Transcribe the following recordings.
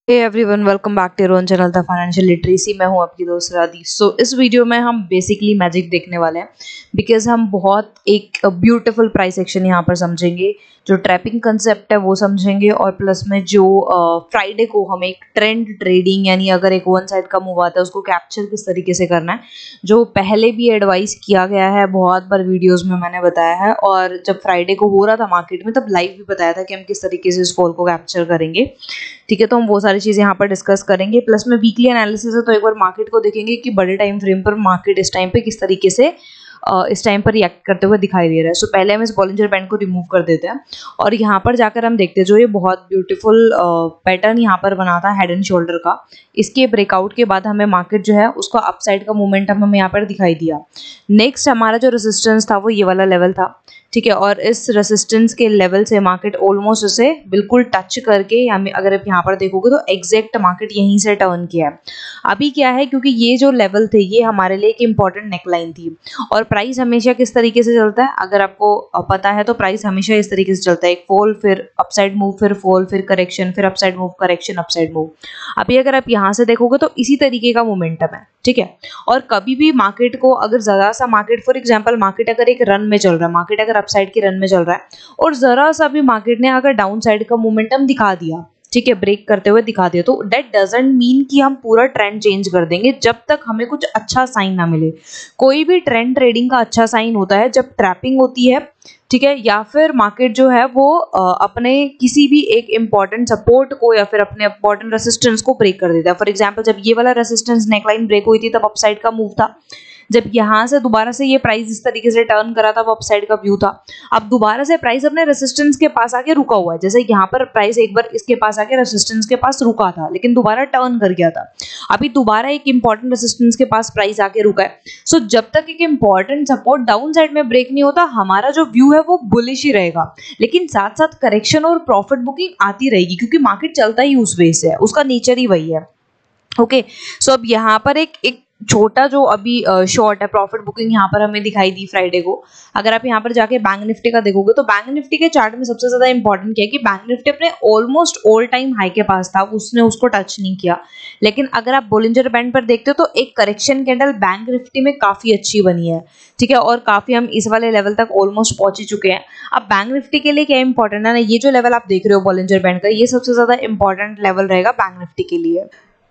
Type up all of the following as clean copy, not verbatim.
Hey everyone, welcome back to your own channel the financial literacy. मैं हूं आपकी दोस्त राधी। इस वीडियो में हम बेसिकली मैजिक देखने वाले हैं बिकॉज हम बहुत एक ब्यूटीफुल प्राइस एक्शन यहाँ पर समझेंगे, जो ट्रैपिंग कंसेप्ट है वो समझेंगे, और प्लस में जो फ्राइडे को हम एक ट्रेंड ट्रेडिंग यानी अगर एक वन साइड का मूव आता है उसको कैप्चर किस तरीके से करना है, जो पहले भी एडवाइस किया गया है, बहुत बार वीडियोस में मैंने बताया है। और जब फ्राइडे को हो रहा था मार्केट में तब लाइव भी बताया था कि हम किस तरीके से इस फॉल को कैप्चर करेंगे। ठीक है, तो हम वो सारी चीज़ें यहाँ पर डिस्कस करेंगे। प्लस में वीकली एनालिसिस है तो एक बार मार्केट को देखेंगे कि बड़े टाइम फ्रेम पर मार्केट इस टाइम पे किस तरीके से इस टाइम पर रिएक्ट करते हुए दिखाई दे रहा है। पहले हम इस बॉलिंजर बैंड को रिमूव कर देते हैं और यहाँ पर जाकर हम देखते हैं जो ये बहुत ब्यूटीफुल पैटर्न यहाँ पर बना था हेड एंड शोल्डर का। इसके ब्रेकआउट के बाद हमें मार्केट जो है उसका अपसाइड का मोमेंटम हमें यहाँ पर दिखाई दिया। नेक्स्ट हमारा जो रेजिस्टेंस था वो ये वाला लेवल था, ठीक है, और इस रेजिस्टेंस के लेवल से मार्केट ऑलमोस्ट उसे बिल्कुल टच करके, अगर आप यहाँ पर देखोगे तो एग्जैक्ट मार्केट यहीं से टर्न किया है। अभी क्या है, क्योंकि ये जो लेवल थे ये हमारे लिए एक इंपॉर्टेंट नेकलाइन थी और प्राइस हमेशा किस तरीके से चलता है अगर आपको पता है तो प्राइस हमेशा इस तरीके से चलता है, एक फॉल फिर अपसाइड मूव फिर फॉल फिर करेक्शन फिर upside move correction upside move. अभी अगर आप यहाँ से देखोगे तो इसी तरीके का मोमेंटम है, ठीक है। और कभी भी मार्केट को अगर जरा सा मार्केट फॉर एग्जांपल मार्केट अगर एक रन में चल रहा है, मार्केट अगर अपसाइड की रन में चल रहा है और जरा सा भी मार्केट ने अगर डाउन साइड का मोमेंटम दिखा दिया, ठीक है, ब्रेक करते हुए दिखा दिया, तो दैट डजंट मीन कि हम पूरा ट्रेंड चेंज कर देंगे जब तक हमें कुछ अच्छा साइन ना मिले। कोई भी ट्रेंड ट्रेडिंग का अच्छा साइन होता है जब ट्रैपिंग होती है, ठीक है, या फिर मार्केट जो है वो अपने किसी भी एक इंपॉर्टेंट सपोर्ट को या फिर अपने इंपॉर्टेंट रेसिस्टेंस को ब्रेक कर देता है। फॉर एग्जांपल जब ये वाला रेसिस्टेंस नेकलाइन ब्रेक हुई थी तब अपसाइड का मूव था। जब यहाँ से दोबारा से ये प्राइस इस तरीके से टर्न करा था वो अपसाइड का व्यू था। अब दोबारा से प्राइस अपने रेसिस्टेंस के पास आके रुका हुआ है, जैसे यहाँ पर प्राइस एक बार इसके पास आके रेसिस्टेंस के पास रुका था लेकिन दोबारा टर्न कर गया था। अभी दोबारा एक इंपॉर्टेंट रेसिस्टेंस के पास प्राइस आके रुका है। जब तक एक इंपॉर्टेंट सपोर्ट डाउन साइड में ब्रेक नहीं होता हमारा जो व्यू है वो बुलिश ही रहेगा, लेकिन साथ साथ करेक्शन और प्रॉफिट बुकिंग आती रहेगी क्योंकि मार्केट चलता ही उस वे से है, उसका नेचर ही वही है। ओके, अब यहाँ पर एक छोटा जो अभी शॉर्ट है प्रॉफिट बुकिंग यहाँ पर हमें दिखाई दी फ्राइडे को। अगर आप यहाँ पर जाके बैंक निफ्टी का देखोगे तो बैंक निफ्टी के चार्ट में सबसे ज्यादा इंपॉर्टेंट क्या है कि बैंक निफ्टी अपने ऑलमोस्ट ऑल टाइम हाई के पास था, उसने उसको टच नहीं किया। लेकिन अगर आप बोलिंजर बैंड पर देखते हो तो एक करेक्शन कैंडल बैंक निफ्टी में काफी अच्छी बनी है, ठीक है, और काफी हम इस वाले लेवल तक ऑलमोस्ट पहुंच ही चुके हैं। अब बैंक निफ्टी के लिए क्या इंपॉर्टेंट है ना, ये जो लेवल आप देख रहे हो बोलिंजर बैंड का, ये सबसे ज्यादा इंपॉर्टेंट लेवल रहेगा बैंक निफ्टी के लिए।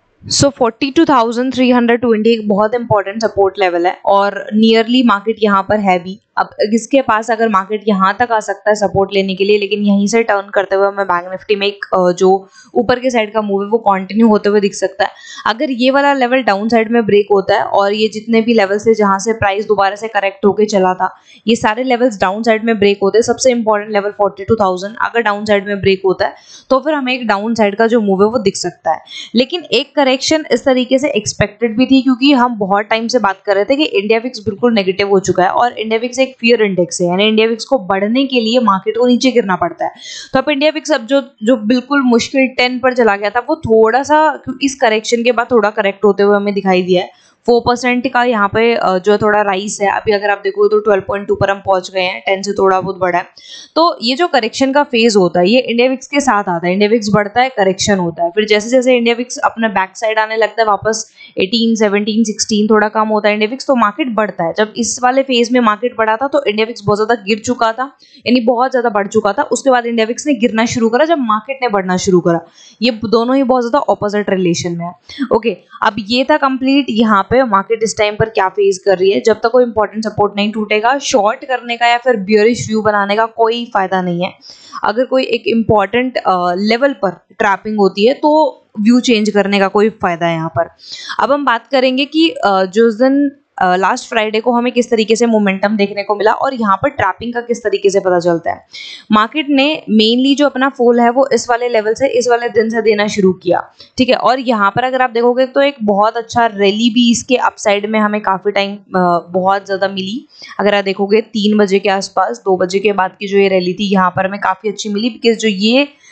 42,320 एक बहुत इंपॉर्टेंट सपोर्ट लेवल है और नियरली मार्केट यहाँ पर है भी। अब इसके पास अगर मार्केट यहाँ तक आ सकता है सपोर्ट लेने के लिए, लेकिन यहीं से टर्न करते हुए हमें बैंक निफ्टी में एक जो ऊपर के साइड का मूव है वो कंटिन्यू होते हुए दिख सकता है। अगर ये वाला लेवल डाउन साइड में ब्रेक होता है और ये जितने भी लेवल से जहां से प्राइस दोबारा से करेक्ट होके चला था ये सारे लेवल्स डाउन साइड में ब्रेक होते हैं, सबसे इंपॉर्टेंट लेवल 42,000 अगर डाउन साइड में ब्रेक होता है तो फिर हमें एक डाउन साइड का जो मूव है वो दिख सकता है। लेकिन एक करेक्शन इस तरीके से एक्सपेक्टेड भी थी क्योंकि हम बहुत टाइम से बात कर रहे थे कि इंडिया विक्स बिल्कुल नेगेटिव हो चुका है और इंडिया विक्स एक फियर इंडेक्स है, यानी इंडिया विक्स को बढ़ने के लिए मार्केट को नीचे गिरना पड़ता है। तो अब इंडिया विक्स अब जो बिल्कुल मुश्किल 10 पर चला गया था वो थोड़ा सा इस करेक्शन के बाद थोड़ा करेक्ट होते हुए हमें दिखाई दिया है। 4% का यहाँ पे जो थोड़ा राइस है, अभी अगर आप देखो तो 12.2 पर हम पहुंच गए हैं, 10 से थोड़ा बहुत बढ़ा है। तो ये जो करेक्शन का फेज होता है ये इंडिया विक्स के साथ आता है, इंडिया विक्स बढ़ता है करेक्शन होता है, फिर जैसे जैसे इंडिया विक्स अपने बैक साइड आने लगता है वापस 18, 17, 16 थोड़ा कम होता है इंडिया विक्स, तो मार्केट बढ़ता है। जब इस वाले फेज में मार्केट बढ़ा था तो इंडिया विक्स बहुत ज्यादा गिर चुका था, यानी बहुत ज्यादा बढ़ चुका था। उसके बाद इंडिया विक्स ने गिरना शुरू करा जब मार्केट ने बढ़ना शुरू करा। ये दोनों ही बहुत ज्यादा ऑपोजिट रिलेशन में है। ओके, अब ये था कंप्लीट यहाँ पे मार्केट इस टाइम पर क्या फेस कर रही है। जब तक कोई इंपॉर्टेंट सपोर्ट नहीं टूटेगा शॉर्ट करने का या फिर बियरिश व्यू बनाने का कोई फायदा नहीं है। अगर कोई एक इंपॉर्टेंट लेवल पर ट्रैपिंग होती है तो व्यू चेंज करने का कोई फायदा है यहाँ पर। अब हम बात करेंगे कि जिस दिन लास्ट फ्राइडे को हमें किस तरीके से मोमेंटम देखने को मिला और यहाँ पर ट्रैपिंग का किस तरीके से पता चलता है। मार्केट ने मेनली जो अपना फॉल है वो इस वाले लेवल से इस वाले दिन से देना शुरू किया, ठीक है, और यहाँ पर अगर आप देखोगे तो एक बहुत अच्छा रैली भी इसके अपसाइड में हमें काफी टाइम बहुत ज्यादा मिली। अगर आप देखोगे 3 बजे के आसपास, 2 बजे के बाद की जो ये रैली थी यहाँ पर हमें काफी अच्छी मिली बिकॉज जो ये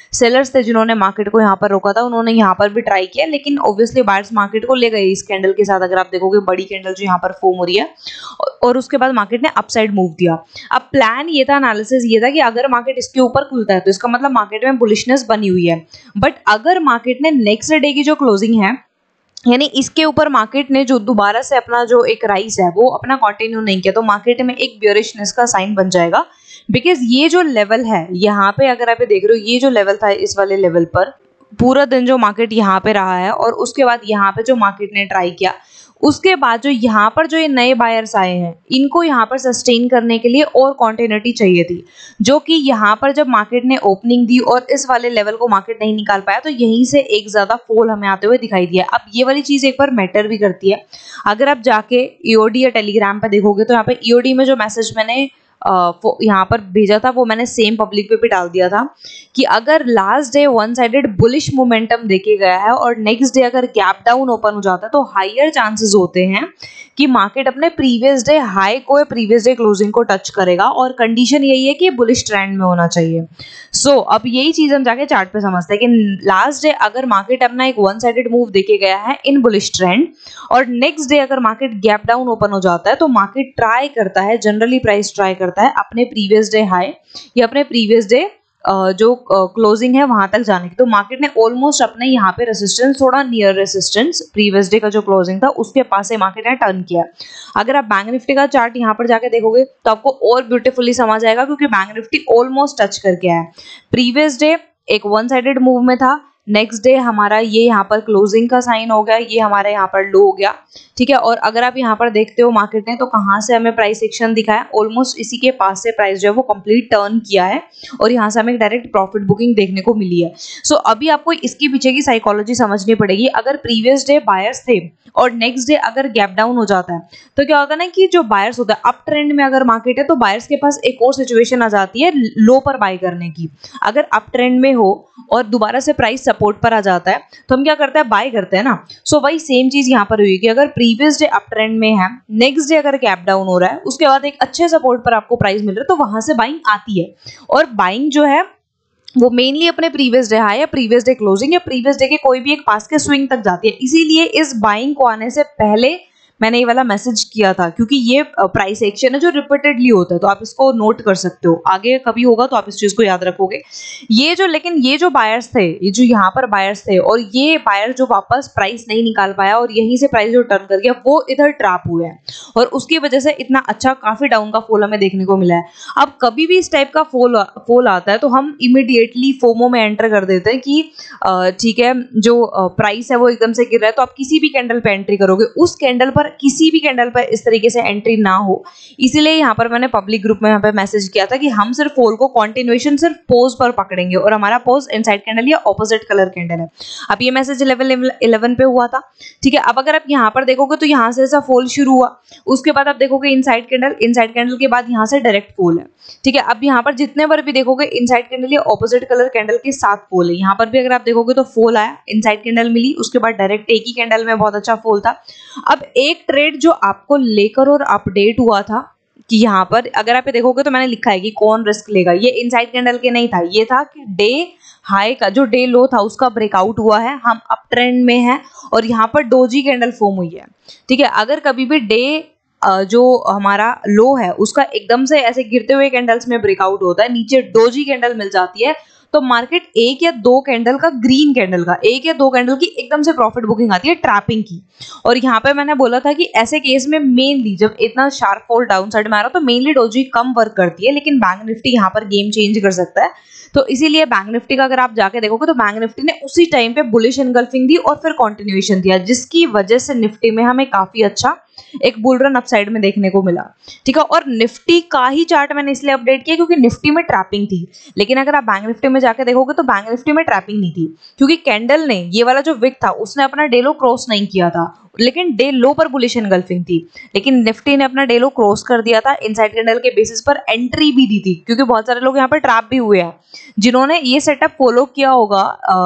सेलर्स थे जिन्होंने मार्केट को यहाँ पर रोका था, उन्होंने यहाँ पर भी ट्राई किया, लेकिन ऑब्वियसली बायर्स मार्केट को ले गए इस कैंडल के साथ। अगर आप देखोगे बड़ी कैंडल जो यहाँ पर फॉर्म हो रही है, और उसके बाद मार्केट ने अपसाइड मूव दिया। अब प्लान ये था, एनालिसिस ये था कि अगर मार्केट इसके ऊपर खुलता है तो इसका मतलब मार्केट में बुलिशनेस बनी हुई है। बट अगर मार्केट ने नेक्स्ट डे की जो क्लोजिंग है, यानी इसके ऊपर मार्केट ने जो दोबारा से अपना जो एक राइज है वो अपना कंटिन्यू नहीं किया, तो मार्केट में एक बियरिशनेस का साइन बन जाएगा। बिकॉज ये जो लेवल है यहाँ पे, अगर आप देख रहे हो, ये जो लेवल था इस वाले लेवल पर पूरा दिन जो मार्केट यहाँ पे रहा है, और उसके बाद यहाँ पे जो मार्केट ने ट्राई किया, उसके बाद जो यहाँ पर जो ये नए बायर्स आए हैं, इनको यहाँ पर सस्टेन करने के लिए और क्वांटिटी चाहिए थी, जो कि यहाँ पर जब मार्केट ने ओपनिंग दी और इस वाले लेवल को मार्केट नहीं निकाल पाया, तो यहीं से एक ज्यादा फॉल हमें आते हुए दिखाई दिया। अब ये वाली चीज एक बार मैटर भी करती है। अगर आप जाके ईओडी या टेलीग्राम पे देखोगे तो यहाँ पे ईओडी में जो मैसेज मैंने यहाँ पर भेजा था वो मैंने सेम पब्लिक पे भी डाल दिया था कि अगर last day one sided bullish momentum देखे गया है और नेक्स्ट डे अगर गैप डाउन ओपन हो जाता है, तो हायर चांसेस होते हैं कि मार्केट अपने प्रीवियस डे हाई को, प्रीवियस डे क्लोजिंग को टच करेगा, और कंडीशन यही है कि बुलिश ट्रेंड में होना चाहिए। सो अब यही चीज हम जाके चार्ट पे समझते हैं कि लास्ट डे अगर मार्केट अपना एक वन साइडेड मूव देखे गया है इन बुलिश ट्रेंड, और नेक्स्ट डे अगर मार्केट गैप डाउन ओपन हो जाता है, तो मार्केट ट्राई करता है, जनरली प्राइस ट्राई करता है अपने प्रीवियस डे हाई या अपने प्रीवियस डे जो क्लोजिंग है वहां तक जाने की। तो मार्केट ने ऑलमोस्ट अपने यहाँ पे रेसिस्टेंस, थोड़ा नियर रेसिस्टेंस, प्रीवियस डे का जो क्लोजिंग था उसके पास से मार्केट ने टर्न किया। अगर आप बैंक निफ्टी का चार्ट यहाँ पर जाके देखोगे तो आपको और ब्यूटीफुली समझ आएगा, क्योंकि बैंक निफ्टी ऑलमोस्ट टच करके आया है। प्रीवियस डे एक वन साइडेड मूव में था, नेक्स्ट डे हमारा ये यहाँ पर क्लोजिंग का साइन हो गया, ये हमारे यहाँ पर लो हो गया, ठीक है। और अगर आप यहाँ पर देखते हो मार्केट ने तो कहाँ से हमें प्राइस एक्शन दिखाया, ऑलमोस्ट इसी के पास से प्राइस जो है वो कंप्लीट टर्न किया है, और यहाँ से हमें एक डायरेक्ट प्रॉफिट बुकिंग देखने को मिली है। सो अभी आपको इसके पीछे की साइकोलॉजी समझनी पड़ेगी। अगर प्रीवियस डे बायर्स थे और नेक्स्ट डे अगर गैप डाउन हो जाता है, तो क्या होता है ना कि जो बायर्स होता है, अप ट्रेंड में अगर मार्केट है तो बायर्स के पास एक और सिचुएशन आ जाती है लो पर बाय करने की। अगर अप ट्रेंड में हो और दोबारा से प्राइस सपोर्ट पर आ जाता है तो हम क्या करते हैं, बाय करते हैं ना। सो वही सेम चीज यहाँ पर हुई कि अगर प्रीवियस डे अप ट्रेंड में है, नेक्स्ट डे अगर गैप डाउन हो रहा है, उसके बाद एक अच्छे सपोर्ट पर आपको प्राइस मिल रहा है, तो वहां से बाइंग आती है। और बाइंग जो है वो मेनली अपने प्रीवियस डे हाई या प्रीवियस डे क्लोजिंग या प्रीवियस डे के कोई भी एक पास के स्विंग तक जाती है। इसीलिए इस बाइंग को आने से पहले मैंने ये वाला मैसेज किया था, क्योंकि ये प्राइस एक्शन है जो रिपीटेडली होता है, तो आप इसको नोट कर सकते हो, आगे कभी होगा तो आप इस चीज को याद रखोगे। लेकिन ये जो बायर्स थे, ये जो यहाँ पर बायर्स थे, और ये बायर जो वापस प्राइस नहीं निकाल पाया और यहीं से प्राइस जो टर्न कर गया, वो इधर ट्रैप हुए हैं, और उसकी वजह से इतना अच्छा काफी डाउन का फॉल हमें देखने को मिला है। अब कभी भी इस टाइप का फॉल आता है तो हम इमीडिएटली फोमो में एंटर कर देते हैं कि ठीक है, जो प्राइस है वो एकदम से गिर रहा है, तो आप किसी भी कैंडल पे एंट्री करोगे, उस कैंडल पर, किसी भी कैंडल पर इस तरीके से एंट्री ना हो। इसीलिए यहाँ पर मैंने पब्लिक ग्रुप में यहाँ पे मैसेज किया था कि हम सिर्फ फॉल को कंटिन्यूएशन सिर्फ पोज पर पकड़ेंगे, और हमारा पोज इनसाइड कैंडल या ऑपोजिट कलर कैंडल है। अब ये मैसेज लेवल 11 पे हुआ था, ठीक है। अब अगर आप यहाँ पर देखोगे तो यहाँ से ऐसा फॉल शुरू हुआ, उसके बाद आप देखोगे इनसाइड कैंडल के बाद यहाँ से डायरेक्ट फॉल है, ठीक है। अब यहाँ पर जितने बार भी देखोगे इनसाइड कैंडल या ऑपोजिट कलर कैंडल के साथ फॉल है। यहाँ पर भी अगर आप देखोगे तो फॉल आया, इनसाइड कैंडल मिली, उसके बाद डायरेक्ट एक ही कैंडल में बहुत अच्छा फॉल था। अब एक ट्रेड जो आपको लेकर और अपडेट हुआ था कि यहाँ पर अगर आप देखोगे तो मैंने लिखा है कि कौन रिस्क लेगा, ये इनसाइड कैंडल के नहीं था, ये था कि डे हाई का जो डे लो था उसका ब्रेकआउट हुआ है, हम अप ट्रेंड में हैं, और यहाँ पर डोजी कैंडल फॉर्म हुई है, ठीक है। अगर कभी भी डे जो हमारा लो है उसका एकदम से ऐसे गिरते हुए कैंडल्स में ब्रेकआउट होता है, नीचे डोजी कैंडल मिल जाती है, तो मार्केट एक या दो कैंडल का, ग्रीन कैंडल का एक या दो कैंडल की एकदम से प्रॉफिट बुकिंग आती है ट्रैपिंग की। और यहाँ पे मैंने बोला था कि ऐसे केस में मेनली जब इतना शार्प फॉल डाउन साइड में आ रहा तो मेनली डोजी कम वर्क करती है, लेकिन बैंक निफ्टी यहाँ पर गेम चेंज कर सकता है। तो इसीलिए बैंक निफ्टी का अगर आप जाके देखोगे तो बैंक निफ्टी ने उसी टाइम पे बुलिश एनगल्फिंग दी और फिर कंटिन्यूएशन दिया, जिसकी वजह से निफ्टी में हमें काफी अच्छा एक बुल रन अपसाइड में देखने को मिला, ठीक है। और निफ्टी का ही चार्ट मैंने इसलिए अपडेट किया क्योंकि निफ्टी में ट्रैपिंग थी, लेकिन अगर आप बैंक निफ्टी में जाके देखोगे तो बैंक निफ्टी में ट्रैपिंग नहीं थी, क्योंकि कैंडल ने, ये वाला जो विक था उसने अपना डे लो क्रॉस नहीं किया था, लेकिन डे लो पर बुलिश एनगल्फिंग थी। लेकिन निफ्टी ने अपना डे लो क्रॉस कर दिया था, इनसाइड कैंडल के बेसिस पर एंट्री भी दी थी, क्योंकि बहुत सारे लोग यहाँ पर ट्रैप भी हुए हैं जिन्होंने ये सेटअप फॉलो किया होगा,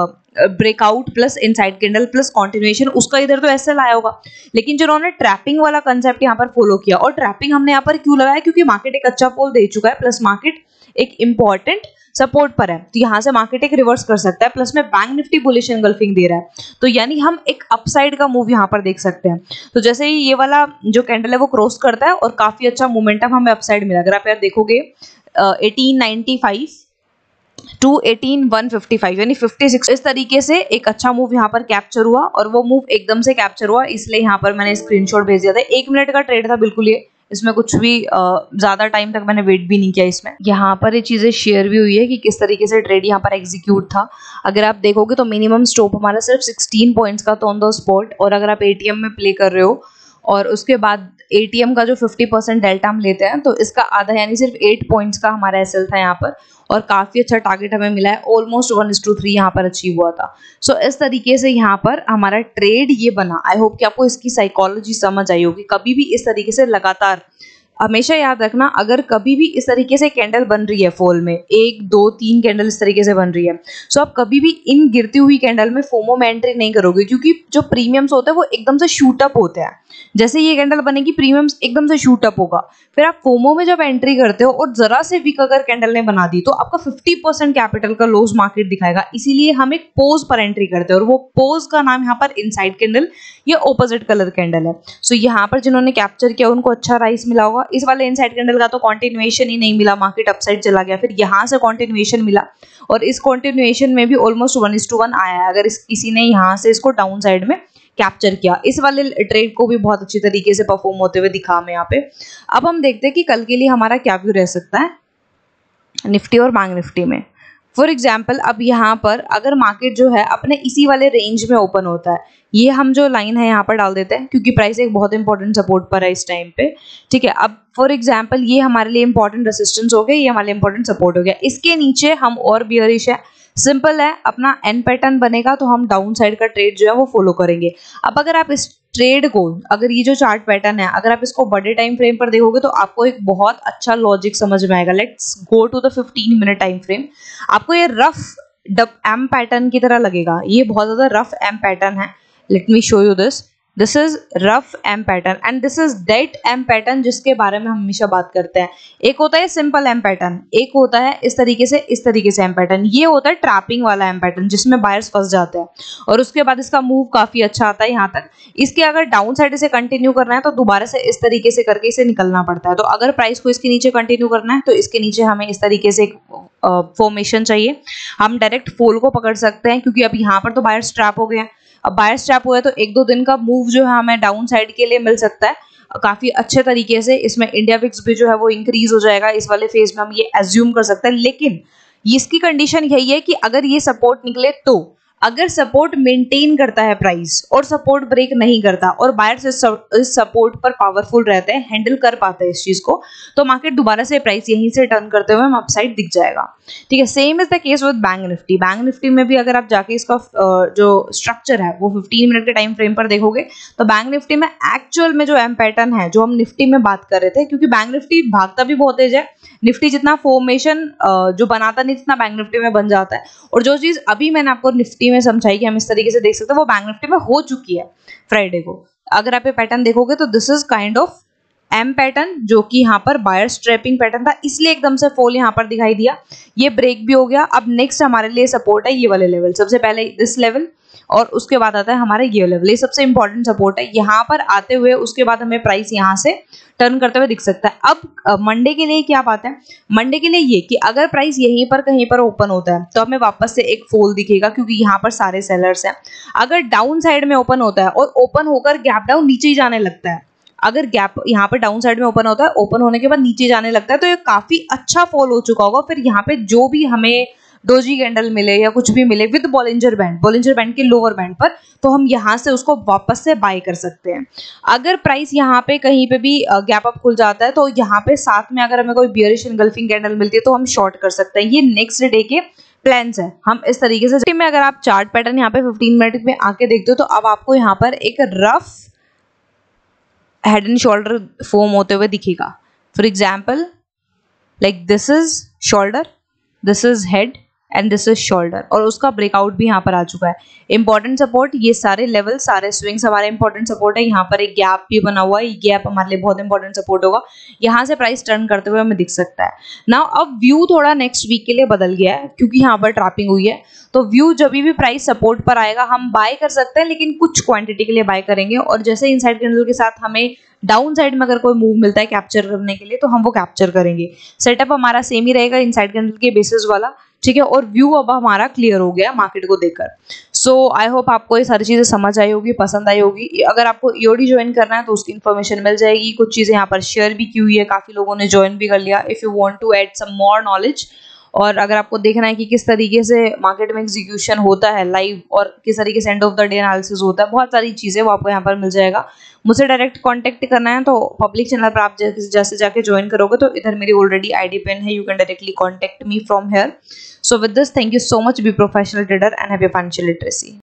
breakout plus inside candle plus continuation, उसका इधर तो ऐसे लाया होगा। लेकिन जिन्होंने ट्रैपिंग वाला कंसेप्ट यहाँ पर फॉलो किया, और ट्रैपिंग हमने यहाँ पर क्यों लगाया, क्योंकि मार्केट एक अच्छा फॉल दे चुका है, प्लस मार्केट एक इंपॉर्टेंट सपोर्ट पर है, तो यहाँ से मार्केट एक रिवर्स कर सकता है। प्लस में बैंक निफ्टी बुलिश एंगल्फिंग दे रहा है, तो यानी हम एक अपसाइड का मूव यहाँ पर देख सकते हैं। तो जैसे ही ये वाला जो कैंडल है वो क्रॉस करता है और काफी अच्छा मोमेंटम हमें अपसाइड मिला। अगर आप यार देखोगे 1895 टू 18155 यानी 56, इस तरीके से एक अच्छा मूव यहाँ पर कैप्चर हुआ और वो मूव एकदम से कैप्चर हुआ, इसलिए यहाँ पर मैंने स्क्रीनशॉट भेज दिया था। 1 मिनट का ट्रेड था बिल्कुल ये, इसमें कुछ भी ज्यादा टाइम तक मैंने वेट भी नहीं किया इसमें। यहाँ पर ये चीजें शेयर भी हुई है कि किस तरीके से ट्रेड यहाँ पर एग्जीक्यूट था। अगर आप देखोगे तो मिनिमम स्टॉप हमारा सिर्फ 16 पॉइंट्स का था ऑन द स्पॉट, और अगर आप एटीएम में प्ले कर रहे हो और उसके बाद एटीएम का जो 50% डेल्टा हम लेते हैं तो इसका आधा यानी सिर्फ 8 पॉइंट्स का हमारा एसएल था यहाँ पर, और काफी अच्छा टारगेट हमें मिला है, ऑलमोस्ट 1:3 यहाँ पर अचीव हुआ था। सो इस तरीके से यहाँ पर हमारा ट्रेड ये बना। आई होप कि आपको इसकी साइकोलॉजी समझ आई होगी। कभी भी इस तरीके से लगातार, हमेशा याद रखना, अगर कभी भी इस तरीके से कैंडल बन रही है फॉल में, 1 2 3 कैंडल इस तरीके से बन रही है, सो आप कभी भी इन गिरती हुई कैंडल में फोमो में एंट्री नहीं करोगे, क्योंकि जो प्रीमियम्स होते हैं वो एकदम से शूट अप होते हैं। जैसे ये कैंडल बनेगी प्रीमियम्स एकदम से शूट अप होगा, फिर आप फोमो में जब एंट्री करते हो और जरा से वीक अगर कैंडल ने बना दी तो आपका 50% कैपिटल का लॉस मार्केट दिखाएगा। इसीलिए हम एक पोज पर एंट्री करते हैं, और वो पोज का नाम यहाँ पर इनसाइड कैंडल या ऑपोजिट कलर कैंडल है। सो यहाँ पर जिन्होंने कैप्चर किया उनको अच्छा राइस मिला होगा। इस वाले इनसाइड कैंडल का तो कंटिन्यूएशन ही नहीं मिला, मार्केट अपसाइड चला गया, फिर यहाँ से कंटिन्यूएशन मिला और इस कंटिन्यूएशन में भी ऑलमोस्ट 1:1 आया है। अगर किसी ने यहाँ से इसको डाउन साइड में कैप्चर किया, इस वाले ट्रेड को भी बहुत अच्छी तरीके से परफॉर्म होते हुए दिखा हमें यहाँ पे। अब हम देखते हैं कि कल के लिए हमारा क्या व्यू रह सकता है निफ्टी और बैंक निफ्टी में। फॉर एग्जाम्पल, अब यहाँ पर अगर मार्केट जो है अपने इसी वाले रेंज में ओपन होता है, ये हम जो लाइन है यहाँ पर डाल देते हैं क्योंकि प्राइस एक बहुत इंपॉर्टेंट सपोर्ट पर है इस टाइम पे, ठीक है। अब फॉर एग्जाम्पल ये हमारे लिए इंपॉर्टेंट रेसिस्टेंस हो गया, ये हमारे लिए इंपॉर्टेंट सपोर्ट हो गया। इसके नीचे हम और बियरिश है, सिंपल है, अपना एन पैटर्न बनेगा तो हम डाउन साइड का ट्रेड जो है वो फॉलो करेंगे। अब अगर आप इस ट्रेड को, अगर ये जो चार्ट पैटर्न है, अगर आप इसको बड़े टाइम फ्रेम पर देखोगे तो आपको एक बहुत अच्छा लॉजिक समझ में आएगा। Let's go to the 15 minute time frame. आपको ये रफ एम पैटर्न की तरह लगेगा, ये बहुत ज्यादा रफ एम पैटर्न है। Let me show you this. This is rough M pattern and this is that M pattern जिसके बारे में हम हमेशा बात करते हैं। एक होता है सिंपल एम पैटर्न, एक होता है इस तरीके से एम पैटर्न। ये होता है ट्रैपिंग वाला एम पैटर्न जिसमें बायर्स फंस जाते हैं और उसके बाद इसका मूव काफी अच्छा आता है यहाँ तक। इसके अगर डाउन साइड से कंटिन्यू करना है तो दोबारा से इस तरीके से करके इसे निकलना पड़ता है। तो अगर प्राइस को इसके नीचे कंटिन्यू करना है तो इसके नीचे हमें इस तरीके से फॉर्मेशन चाहिए। हम डायरेक्ट फॉल को पकड़ सकते हैं क्योंकि अब यहाँ पर तो बायर्स ट्रैप हो गए हैं। अब बायर्स ट्रैप हुआ है तो 1-2 दिन का मूव जो है हमें डाउन साइड के लिए मिल सकता है काफी अच्छे तरीके से। इसमें इंडिया विक्स भी जो है वो इंक्रीज हो जाएगा इस वाले फेज में, हम ये एज्यूम कर सकते हैं। लेकिन इसकी कंडीशन यही है कि अगर ये सपोर्ट निकले तो, अगर सपोर्ट मेंटेन करता है प्राइस और सपोर्ट ब्रेक नहीं करता और बायर्स इस सपोर्ट पर पावरफुल रहते हैं, हैंडल कर पाते हैं इस चीज को, तो मार्केट दोबारा से प्राइस यहीं से टर्न करते हुए हम अपसाइड दिख जाएगा, ठीक है। Same is the case with Bank Nifty. Bank Nifty में भी अगर आप जाके इसका जो स्ट्रक्चर है वो 15 मिनट के टाइम फ्रेम पर देखोगे तो बैंक निफ्टी में एक्चुअल में जो एम पैटर्न है जो हम निफ्टी में बात कर रहे थे, क्योंकि बैंक निफ्टी भागता भी बहुत तेज है, निफ्टी जितना फॉर्मेशन जो बनाता नहीं जितना बैंक निफ्टी में बन जाता है। और जो चीज अभी मैंने आपको निफ्टी में समझाई कि हम इस तरीके से देख सकते हैं वो बैंक निफ्टी में हो चुकी है फ्राइडे को। अगर आप ये पैटर्न देखोगे तो this is kind of M pattern जो कि यहाँ पर बायर्स ट्रैपिंग पैटर्न था, इसलिए एकदम से फॉल यहाँ पर दिखाई दिया। ये ब्रेक भी हो गया। अब नेक्स्ट हमारे लिए सपोर्ट है ये वाले लेवल, सबसे पहले दिस लेवल और उसके बाद आता है हमारा ये लेवल, ये सबसे इंपॉर्टेंट सपोर्ट है। यहाँ पर आते हुए उसके बाद हमें प्राइस यहाँ से टर्न करते हुए दिख सकता है। अब मंडे के लिए क्या बात है, मंडे के लिए ये कि अगर प्राइस यहीं पर कहीं पर ओपन होता है तो हमें वापस से एक फॉल दिखेगा क्योंकि यहाँ पर सारे सेलर्स हैं। अगर डाउन साइड में ओपन होता है और ओपन होकर गैप डाउन नीचे ही जाने लगता है, अगर गैप यहाँ पर डाउन साइड में ओपन होता है, ओपन होने के बाद नीचे जाने लगता है, तो ये काफी अच्छा फॉल हो चुका होगा। फिर यहाँ पे जो भी हमें डोजी कैंडल मिले या कुछ भी मिले विद बॉलिंजर बैंड के लोअर बैंड पर, तो हम यहाँ से उसको वापस से बाय कर सकते हैं। अगर प्राइस यहाँ पे कहीं पे भी गैप अप खुल जाता है तो यहाँ पे साथ में अगर हमें कोई बियरिश एंगल्फिंग कैंडल मिलती है तो हम शॉर्ट कर सकते हैं। ये नेक्स्ट डे के प्लान्स है। हम इस तरीके से में अगर आप चार्ट पैटर्न यहाँ पे 15 मिनट में आके देखते हो तो अब आपको यहाँ पर एक rough head and shoulder form होते हुए दिखेगा। For example like this is shoulder, this is head and this is shoulder, और उसका ब्रेकआउट भी यहाँ पर आ चुका है। इंपॉर्टेंट सपोर्ट, ये सारे लेवल, सारे स्विंग्स हमारे इंपॉर्टेंट सपोर्ट है। यहाँ पर एक गैप भी बना हुआ है, ये गैप हमारे लिए बहुत इंपॉर्टेंट सपोर्ट होगा। यहाँ से प्राइस टर्न करते हुए हमें दिख सकता है। नाउ अब व्यू थोड़ा नेक्स्ट वीक के लिए बदल गया है, क्योंकि यहाँ पर ट्रैपिंग हुई है। तो व्यू जब भी प्राइस सपोर्ट पर आएगा हम बाय कर सकते हैं, लेकिन कुछ क्वांटिटी के लिए बाय करेंगे। और जैसे इनसाइड कैंडल के साथ हमें डाउन साइड में अगर कोई मूव मिलता है कैप्चर करने के लिए, तो हम वो कैप्चर करेंगे। सेटअप हमारा सेम ही रहेगा इनसाइड कैंडल के बेसिस वाला, ठीक है। और व्यू अब हमारा क्लियर हो गया मार्केट को देखकर। सो आई होप आपको ये सारी चीजें समझ आई होगी, पसंद आई होगी। अगर आपको ईओडी ज्वाइन करना है तो उसकी इन्फॉर्मेशन मिल जाएगी। कुछ चीजें यहाँ पर शेयर भी की हुई है, काफी लोगों ने ज्वाइन भी कर लिया। If you want to add some more knowledge, और अगर आपको देखना है कि किस तरीके से मार्केट में एग्जीक्यूशन होता है लाइव, और किस तरीके से end of the day analysis होता है, बहुत सारी चीजें वो आपको यहाँ पर मिल जाएगा। मुझसे डायरेक्ट कांटेक्ट करना है तो पब्लिक चैनल पर आप जैसे जाके ज्वाइन करोगे तो इधर मेरी ऑलरेडी आईडी पिन है, you can directly contact me from here. So with this, thank you so much, be professional trader and have your financial literacy.